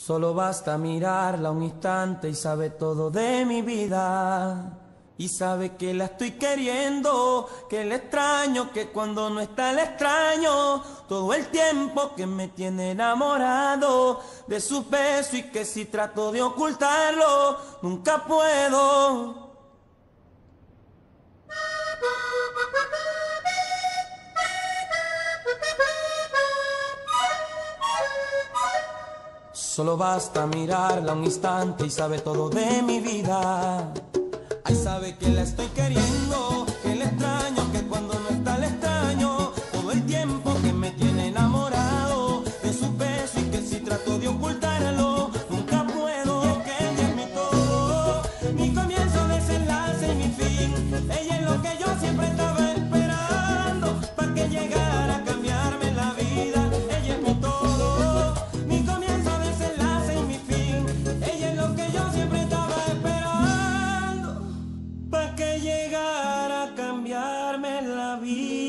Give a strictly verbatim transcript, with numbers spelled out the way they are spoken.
Solo basta mirarla un instante y sabe todo de mi vida. Y sabe que la estoy queriendo, que la extraño, que cuando no está la extraño. Todo el tiempo que me tiene enamorado de su beso y que si trato de ocultarlo, nunca puedo. Solo basta mirarla un instante y sabe todo de mi vida. Ay, sabe que la estoy queriendo, que la extraño, que cuando no está la extraño. Todo el tiempo que me tiene enamorado de su beso y que si trato de ocultarlo, nunca puedo. Y es que ella es mi todo, mi comienzo, desenlace y mi fin. Ella es lo que yo siempre estaba esperando, para que llegara a cambiarme la vida. Ella es mi todo, mi comienzo, desenlace y mi fin. Ella es lo que yo siempre estaba esperando, pa' que llegara a cambiarme la vida.